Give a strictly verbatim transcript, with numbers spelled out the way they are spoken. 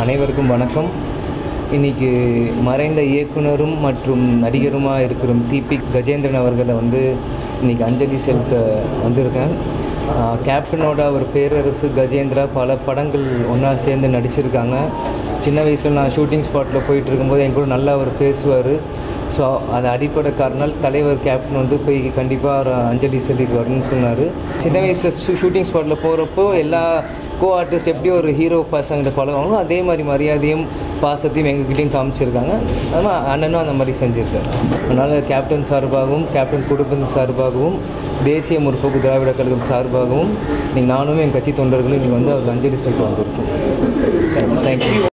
அனைவருக்கும் வணக்கம். இன்றைக்கி மறைந்த இயக்குனரும் மற்றும் நடிகருமாக இருக்கிற டிபி கஜேந்திரன் அவர்களை வந்து இன்றைக்கி அஞ்சலி செலுத்த வந்திருக்கேன். கேப்டனோட ஒரு பேரரசு கஜேந்திரா பல படங்கள் ஒன்றா சேர்ந்து நடிச்சிருக்காங்க. சின்ன வயசில் நான் ஷூட்டிங் ஸ்பாட்டில் போயிட்டு இருக்கும்போது என் கூட நல்லா அவர் பேசுவார். ஸோ அது அடிப்படை காரணம் தலைவர் கேப்டன் வந்து போய் கண்டிப்பாக ஒரு அஞ்சலி செலுத்திட்டு வரணும்னு சொன்னார். சின்ன வயசில் ஷூ ஷூட்டிங் ஸ்பாட்டில் போகிறப்போ எல்லா கோ ஆர்டிஸ்ட் எப்படி ஒரு ஹீரோ பசங்கிட்ட பழகுவாங்களோ அதே மாதிரி மரியாதையும் பாசத்தையும் எங்ககிட்டையும் காமிச்சிருக்காங்க. அதனால் அண்ணனும் அந்த மாதிரி செஞ்சுருக்காரு. அதனால் கேப்டன் சார்பாகவும் கேப்டன் குடும்பத்தின் சார்பாகவும் தேசிய முற்போக்கு திராவிட கழகம் சார்பாகவும் இன்றைக்கி நானும் என் கட்சி தொண்டர்களும் இன்றைக்கி வந்து அவர் அஞ்சலி செலுத்த வந்திருக்கோம். தேங்க்யூ.